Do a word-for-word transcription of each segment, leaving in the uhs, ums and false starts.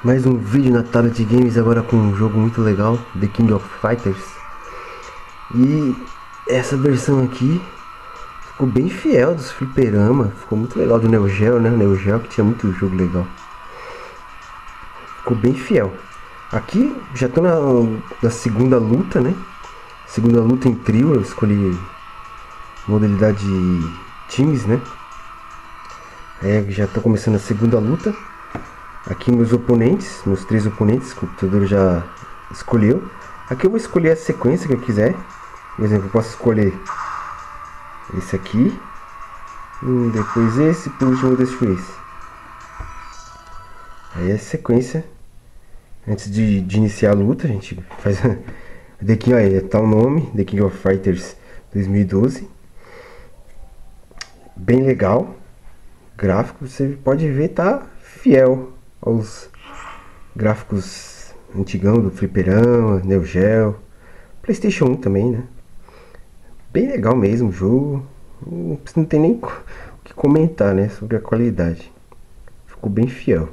Mais um vídeo na Tablet Games, agora com um jogo muito legal, The King of Fighters. E essa versão aqui ficou bem fiel dos fliperama, ficou muito legal, do Neo Geo, né? O Neo Geo que tinha muito jogo legal. Ficou bem fiel. Aqui já tô na, na segunda luta, né? Segunda luta em trio, eu escolhi modalidade de times, né? É, já tô começando a segunda luta. Aqui meus oponentes, meus três oponentes, o computador já escolheu. Aqui eu vou escolher a sequência que eu quiser. Por exemplo, eu posso escolher esse aqui, hum, depois esse, por último eu deixo esse. Aí a sequência, antes de, de iniciar a luta, a gente faz The King, olha, tá o nome, The King of Fighters dois mil e doze. Bem legal. Gráfico, você pode ver, tá fiel aos gráficos antigão do fliperama, Neo Geo, PlayStation um também, né? Bem legal mesmo o jogo. Não, não tem nem o que comentar, né, sobre a qualidade. Ficou bem fiel.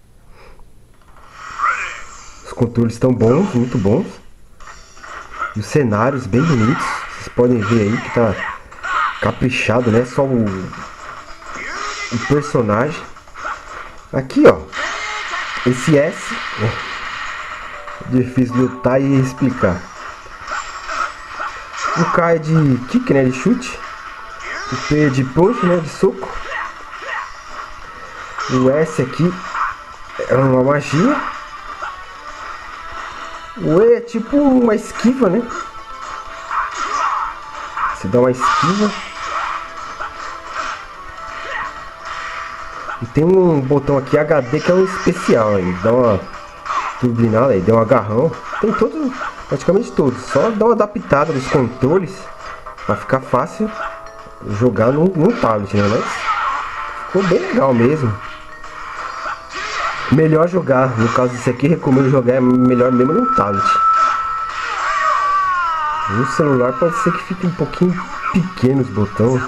Os controles estão bons, muito bons. E os cenários bem bonitos. Vocês podem ver aí que tá caprichado, né? Só o, o personagem. Aqui, ó. Esse S, né? Difícil lutar e explicar. O K é de kick, né? De chute. O P é de punch, né? De soco. O S aqui é uma magia. O E é tipo uma esquiva, né? Você dá uma esquiva. E tem um botão aqui H D que é um especial, aí dá uma turbinada, aí dá um agarrão. Tem todos, praticamente todos. Só dá uma adaptada nos controles para ficar fácil jogar no, no tablet, né? Mas ficou bem legal mesmo. Melhor jogar, no caso desse aqui, recomendo jogar é melhor mesmo no tablet. No celular pode ser que fique um pouquinho pequeno os botões.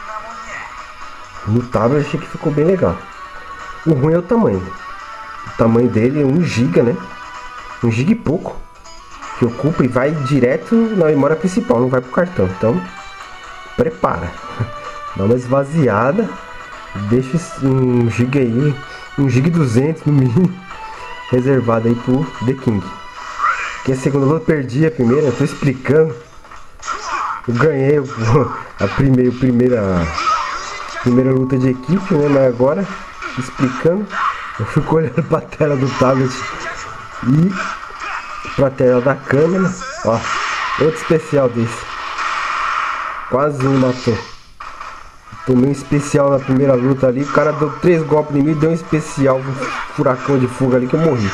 No tablet achei que ficou bem legal. O ruim é o tamanho. O tamanho dele é um giga, né? um giga e pouco. Que ocupa e vai direto na memória principal, não vai pro cartão. Então, prepara. Dá uma esvaziada. Deixa um giga aí, um giga e duzentos no mínimo, reservado aí pro The King. Que a segunda luta eu perdi a primeira, eu tô explicando. Eu ganhei a primeira, a primeira, a primeira luta de equipe, né? Mas agora, explicando, eu fico olhando pra tela do tablet e pra tela da câmera. Ó, outro especial desse. Quase me matou. Tomei um especial na primeira luta ali. O cara deu três golpes em mim e deu um especial, um furacão de fogo ali que eu morri.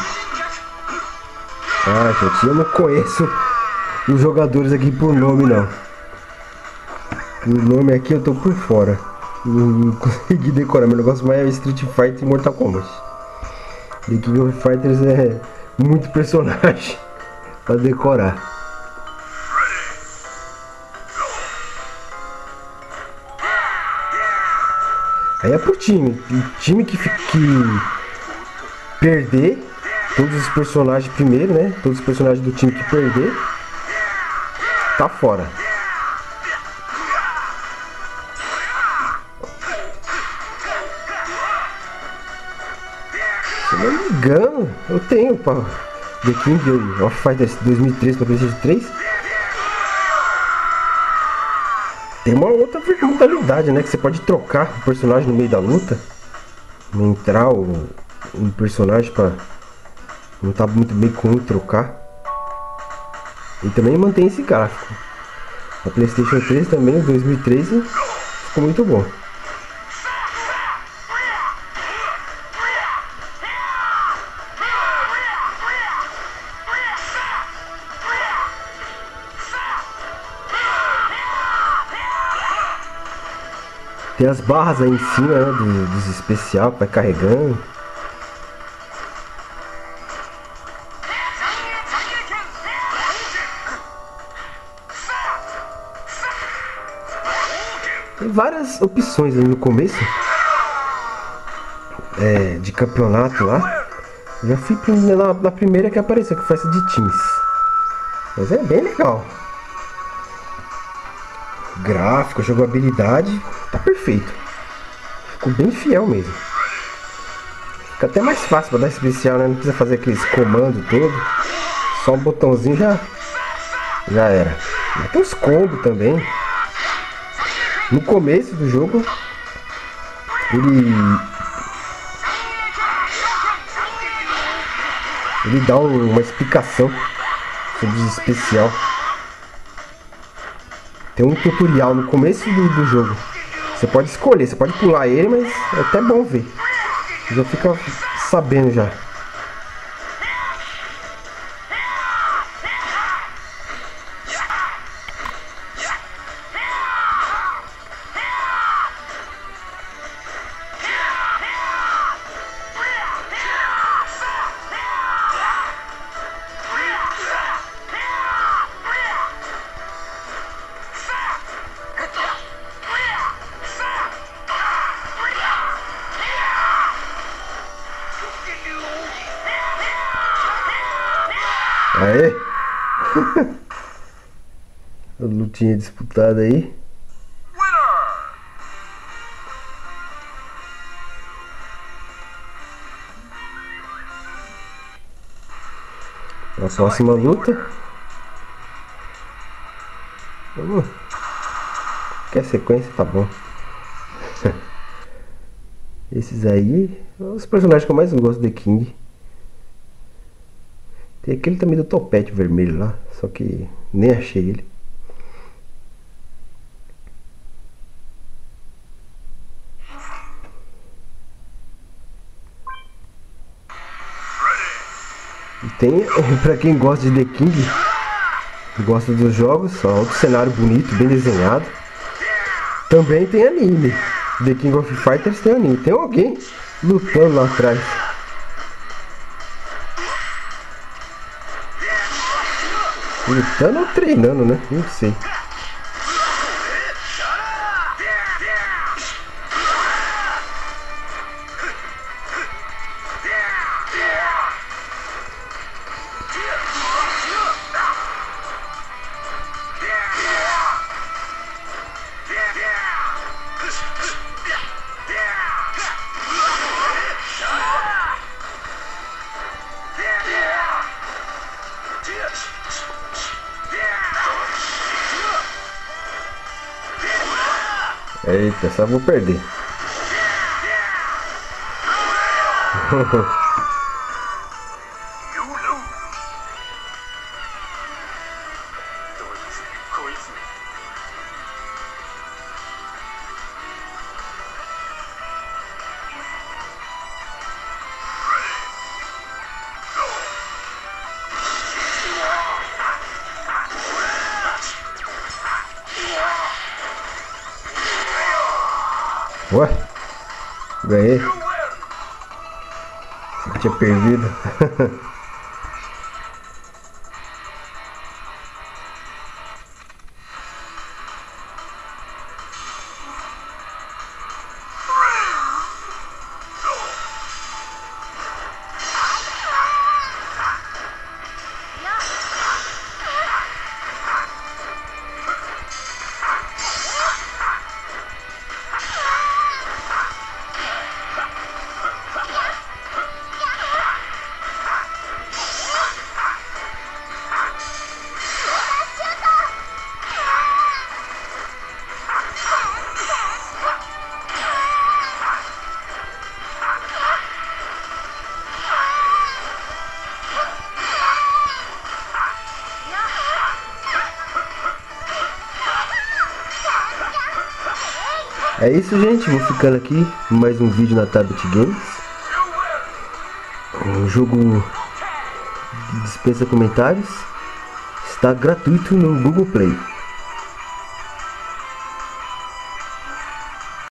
Ah, gente, eu não conheço os jogadores aqui por nome, não. O nome aqui eu tô por fora. Não consegui decorar. Meu negócio mais é Street Fighter e Mortal Kombat. The King of Fighters é muito personagem pra decorar. Aí é pro time. O time que, que perder todos os personagens primeiro, né? Todos os personagens do time que perder tá fora. Se não me engano, eu tenho pra The King of Fighters dois mil e treze para PlayStation três. Tem uma outra modalidade, né? Que você pode trocar o personagem no meio da luta. Entrar o, um personagem pra não tá muito bem com trocar. E também mantém esse gráfico. A PlayStation três também, dois mil e treze, ficou muito bom. Tem as barras aí em cima, né, dos, dos especial que vai carregando. Tem várias opções ali no começo. É, de campeonato lá. Já fui na, na primeira que apareceu, que foi essa de Teams. Mas é bem legal. Gráfico, jogabilidade, tá perfeito. Ficou bem fiel mesmo. Fica até mais fácil pra dar especial, né? Não precisa fazer aqueles comandos todo. Só um botãozinho já, já era. Mas tem os combos também. No começo do jogo, ele ele dá um, uma explicação sobre o especial. Tem um tutorial no começo do, do jogo. Você pode escolher, você pode pular ele, mas é até bom ver. Já fica sabendo já. Aê! A lutinha disputada aí. A próxima luta. Vamos. Quer sequência? Tá bom. Esses aí são os personagens que eu mais gosto de The King. Tem aquele também do topete vermelho lá, só que nem achei ele. E tem, pra quem gosta de The King, gosta dos jogos, ó, outro cenário bonito, bem desenhado. Também tem anime. The King of Fighters tem anime. Tem alguém lutando lá atrás. Lutando ou treinando, né? Não sei. Eita, só vou perder. Ué, ganhei. Eu tinha perdido. É isso, gente, vou ficando aqui mais um vídeo na Tablet Games. Um jogo que dispensa comentários. Está gratuito no Google Play.